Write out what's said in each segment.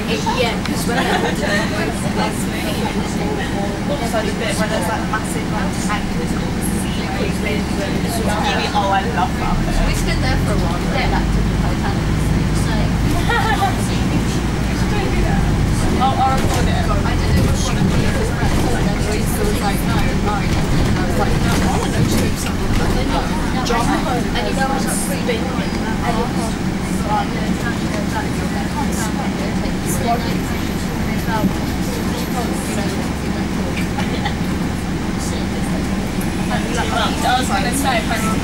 Yeah, because when I went to also the bit where there's like massive like tank that's called the sea cruise in. Oh, I love that. We stood there for a while. Yeah, that took the Titanic. I'll record it. I did it with one of Peter's friends, and then Louise was like, no, right. And I was like, no, I want to shoot something. And then no, John, and you know, I was spinning I was going to say,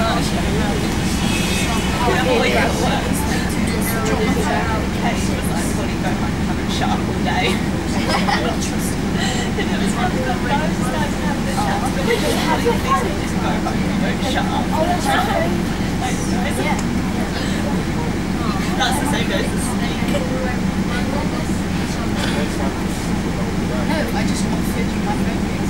shut up all day. And it was one of the guys have your phone. Just go home and go shut up. Oh, that's right. Yeah. That's the same goes to Snake. No, I just want food in my phone case.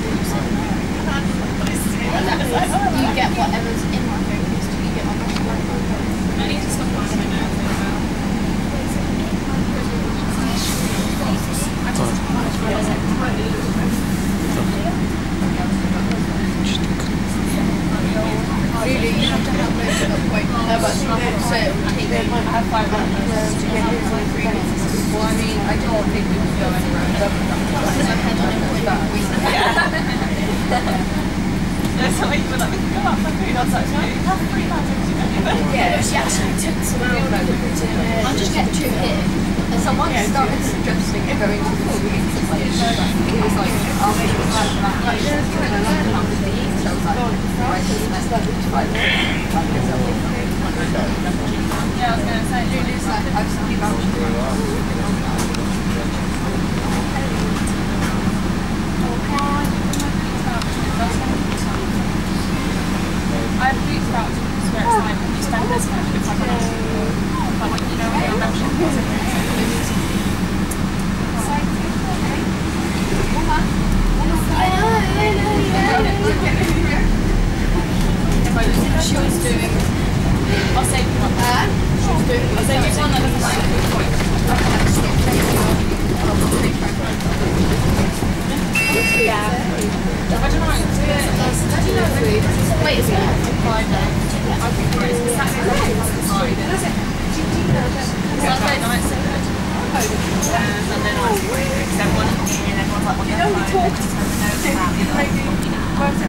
You get whatever's in my phone case. Do you get my phone? I need to stop watching my nose. Really, you have to have those at a point. No, but so they might have 5 minutes to get here for 3 minutes. Well, I mean, I don't think we would go anywhere. There's something you were like, we can go up for food. I was like, have 3 months. Yeah, she actually took some out. I'll just get 2 here. And someone started suggesting going to the food. He was like, I'll make it have that. Like, you're going to learn how to eat. So I was like, right, this is 5 minutes. Yeah, I was going to say, Julie's like, I've seen about I have boots about where it's like you spend this much if I'm not but when you know what your membership is she was doing I'll save you one. she was doing I'll save you one that looks like a good point. Yeah. I don't know. Wait, is it? Friday. I think it's Saturday. Saturday night's so good. Sunday night's great. Everyone's like on their phone.